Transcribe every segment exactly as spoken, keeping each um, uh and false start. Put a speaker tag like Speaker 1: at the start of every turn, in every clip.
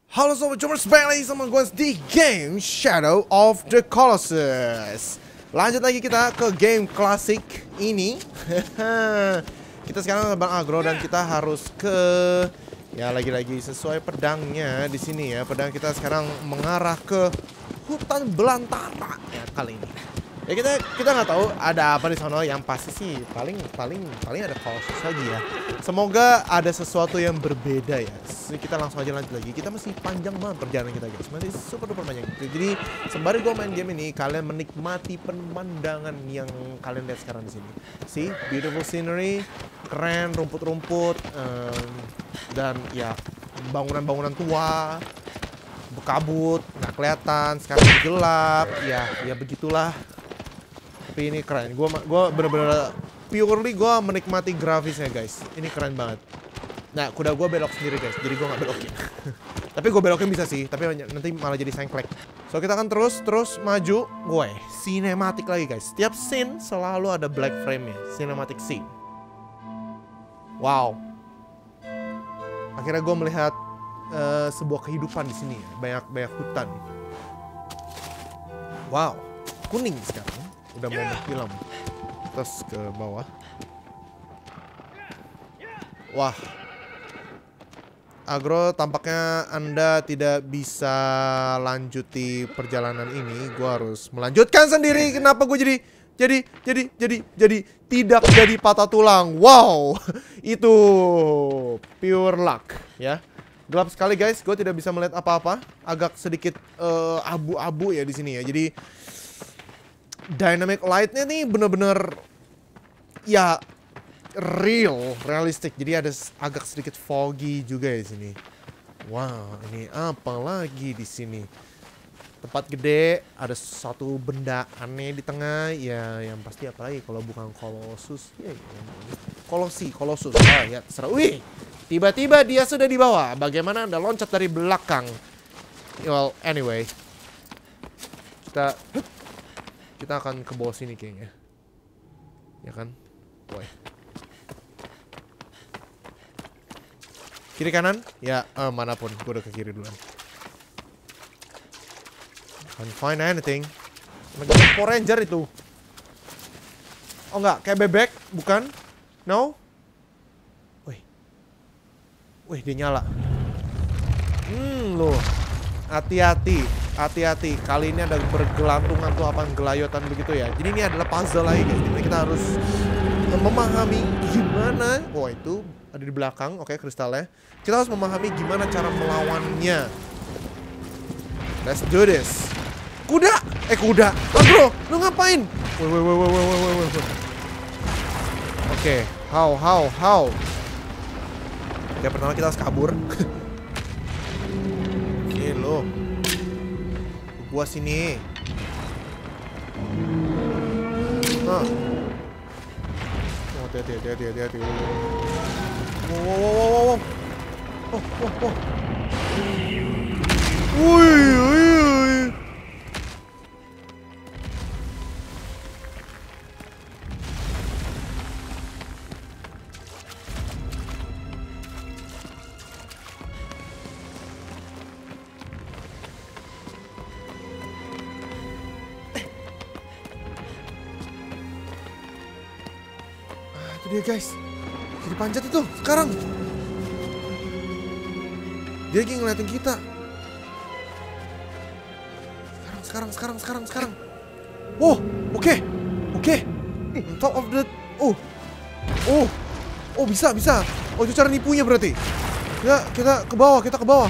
Speaker 1: Halo sobat Jomers, balik lagi sama gue di game Shadow of the Colossus. Lanjut lagi kita ke game klasik ini. Kita sekarang Bang Agro dan kita harus ke, ya lagi-lagi sesuai pedangnya di sini ya. Pedang kita sekarang mengarah ke hutan belantara ya kali ini. Ya kita kita nggak tahu ada apa di sana, yang pasti sih paling paling paling ada Colossus lagi ya. Semoga ada sesuatu yang berbeda ya. Kita langsung aja lanjut lagi. Kita masih panjang banget perjalanan kita guys, masih super duper panjang. Jadi sembari gue main game ini, kalian menikmati pemandangan yang kalian lihat sekarang di sini. See, beautiful scenery, keren, rumput-rumput, um, dan ya bangunan-bangunan tua, berkabut, nggak kelihatan. Sekarang gelap, ya ya begitulah. Tapi ini keren. Gue gua bener-bener purely gue menikmati grafisnya guys. Ini keren banget. Nah, kuda gue belok sendiri guys, jadi gue nggak belokin. Tapi gue belokin bisa sih, tapi nanti malah jadi sengklek. So kita akan terus terus maju. Gue sinematik lagi guys. Setiap scene selalu ada black frame-nya, cinematic scene. Wow. Akhirnya gue melihat uh, sebuah kehidupan di sini, banyak banyak hutan. Wow, kuning sekarang. Udah mau menghilang. Terus ke bawah. Wah. Agro, tampaknya Anda tidak bisa lanjuti perjalanan ini. Gua harus melanjutkan sendiri. Kenapa gue jadi jadi jadi jadi jadi tidak jadi patah tulang? Wow. Itu pure luck ya. Gelap sekali guys. Gue tidak bisa melihat apa-apa. Agak sedikit uh, abu-abu ya di sini ya. Jadi dynamic light-nya nih bener-bener ya real, realistik. Jadi ada agak sedikit foggy juga di sini. Wow, ini apa lagi di sini? Tempat gede, ada satu benda aneh di tengah. Ya, yang pasti apa lagi kalau bukan Colossus? Ya, ya. Kolosi, Colossus. Oh ya, terserah. Wih, tiba-tiba dia sudah di bawah. Bagaimana Anda loncat dari belakang? Well, anyway, kita kita akan ke bawah sini kayaknya. Ya kan? Boy. Kiri kanan? Ya, uh, manapun. Gue udah ke kiri duluan. Can't find anything. Lagi Power Ranger itu. Oh enggak, kayak bebek? Bukan? No? Wih. Wih, dia nyala. Hmm, loh. Hati-hati. Hati-hati, kali ini ada bergelantungan tuh apa gelayotan begitu ya. Jadi ini adalah puzzle lagi guys. Jadi kita harus memahami gimana. Wah, itu ada di belakang. Oke, kristalnya. Kita harus memahami gimana cara melawannya. Let's do this. Kuda! Eh kuda! Oh bro, lu ngapain? Woi woi woi woi woi woi woi. Oke, how how how. Ya pertama kita harus kabur. Oke lo. Gua sini. Nah. Oh, hati-hati, hati-hati, hati-hati. Wow, wow, wow, wow, wow. Oh, oh, oh. Wih, wih, wih. Dia guys, jadi panjat itu sekarang. Dia lagi ngeliatin kita. Sekarang, sekarang, sekarang, sekarang, sekarang. Oh, oke, okay. oke. Okay. On top of the, oh, oh, oh bisa, bisa. Oh itu cara nipunya berarti. Ya, kita ke bawah, kita ke bawah.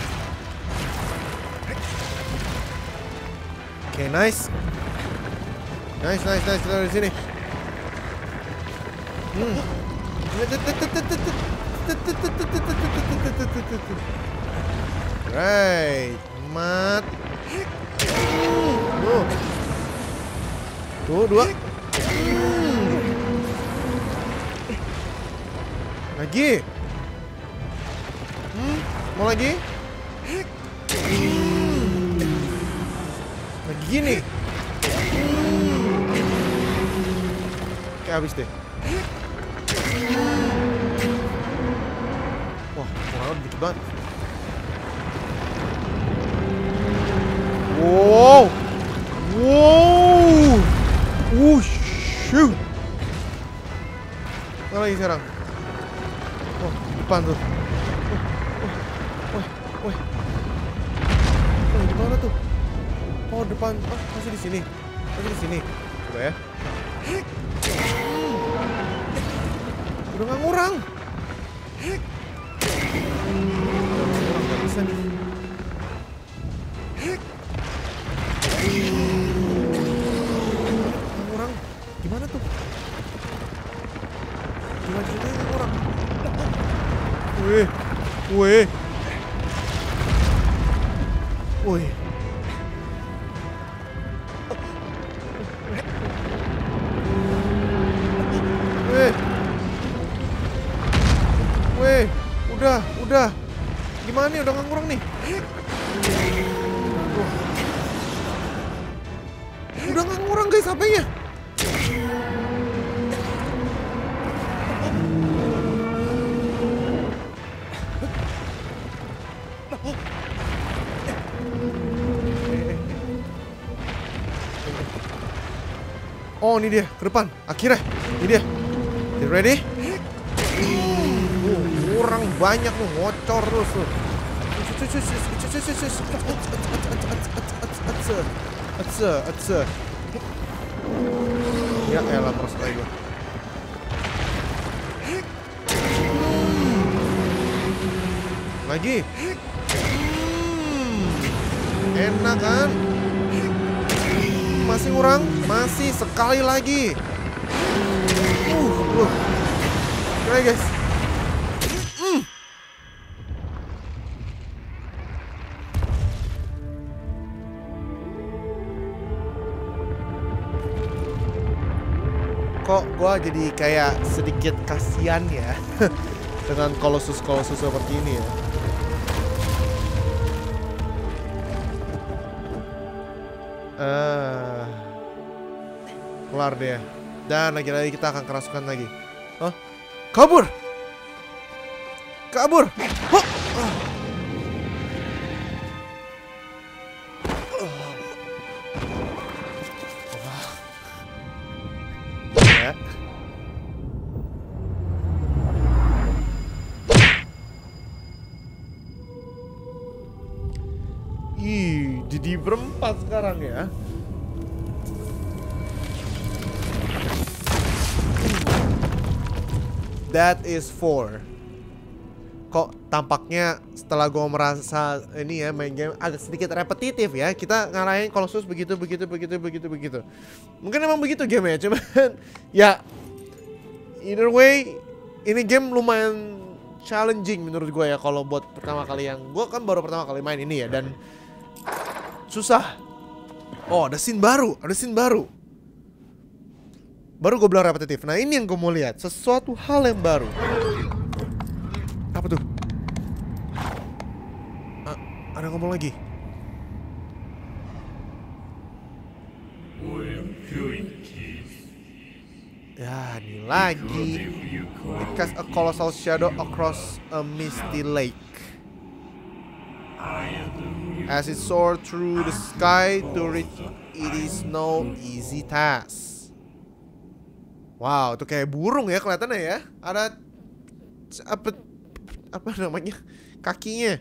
Speaker 1: Oke, okay, nice, nice, nice, nice. Kita dari sini. Hmm. Right, mat. Tuh, tuh dua. Hmm. Lagi. Hmm, mau lagi? Hmm. Lagi gini. Hmm. Oke, habis deh. Wah, wow, dikit banget. Mana lagi sekarang? Oh, depan tuh. Woi, woi. Oh, di mana tuh? Oh, depan. Oh, masih di sini. Masih di sini. Coba ya. Udah nggak ngurang. Ngurang nggak bisa nih. Ngurang. Gimana tuh? Gimana ceritanya ngurang? Wih, wih. Wih. Wih. Wih, udah, udah. Gimana nih, udah nggak ngurang nih? Udah nggak ngurang guys H P-nya. Oh, ini dia, ke depan. Akhirnya, ini dia. You ready? Uh, kurang banyak tuh, ngocor terus tuh. Ya elah, terus lagi gue. Lagi. Enak kan? Masih kurang, masih sekali lagi. Uh, uh. Oke guys. Mm. Kok gua jadi kayak sedikit kasihan ya dengan Colossus-Colossus seperti ini ya. Uh, kelar deh. Dan lagi-lagi kita akan kerasukan lagi. Hah? Kabur! Kabur! Huh! Uh. Uh. Ya. Ih, jadi berempat sekarang ya. That is four. Kok tampaknya setelah gue merasa ini ya main game agak sedikit repetitif ya. Kita ngarahin Colossus begitu begitu begitu begitu begitu. Mungkin emang begitu game ya, cuman ya either way ini game lumayan challenging menurut gue ya kalau buat pertama kali yang gue kan baru pertama kali main ini ya dan susah. Oh, ada scene baru, ada scene baru. Baru gue bilang repetitif. Nah, ini yang gue mau lihat, sesuatu hal yang baru. Apa tuh? Ah, ada yang ngomong lagi. Ya, ini lagi. It casts a colossal shadow across a misty lake. As it soared through the sky to reach, it is no easy task. Wow, itu kayak burung ya kelihatannya ya. Ada apa apa namanya? Kakinya.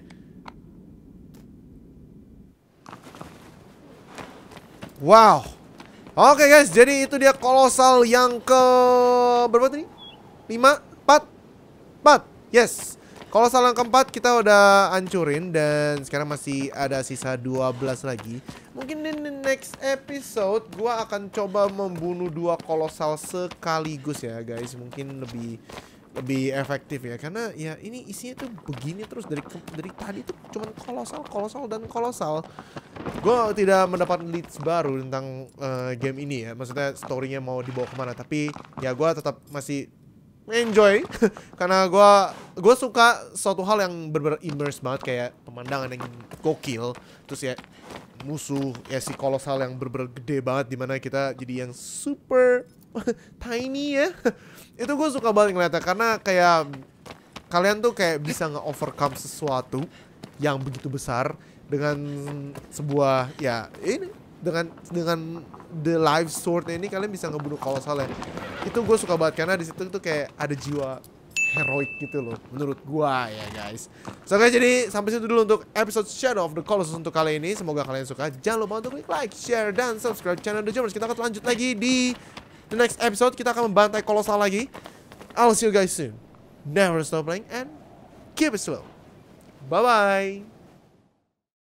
Speaker 1: Wow. Oke guys, jadi itu dia kolosal yang ke berapa tadi? lima, empat, empat. Yes. Kolosal yang keempat kita udah hancurin dan sekarang masih ada sisa dua belas lagi. Mungkin di next episode gua akan coba membunuh dua kolosal sekaligus ya guys. Mungkin lebih lebih efektif ya karena ya ini isinya tuh begini terus dari dari tadi tuh cuman kolosal, kolosal dan kolosal. Gua tidak mendapat leads baru tentang uh, game ini ya. Maksudnya story-nya mau dibawa kemana, tapi ya gua tetap masih enjoy karena gue gue suka suatu hal yang bener-bener immerse banget kayak pemandangan yang gokil terus ya musuh ya si kolosal yang bener-bener gede banget dimana kita jadi yang super tiny ya. Itu gue suka banget ngeliatnya karena kayak kalian tuh kayak bisa nge-overcome sesuatu yang begitu besar dengan sebuah ya ini dengan dengan the live sword ini kalian bisa ngebunuh Colossal ya. Itu gue suka banget karena di situ tuh kayak ada jiwa heroic gitu loh menurut gua ya guys. So guys, jadi sampai situ dulu untuk episode Shadow of the Colossus untuk kali ini. Semoga kalian suka. Jangan lupa untuk klik like, share, dan subscribe channel The Jammers. Kita akan lanjut lagi di the next episode. Kita akan membantai Colossal lagi. I'll see you guys soon. Never stop playing and keep it slow. Bye bye.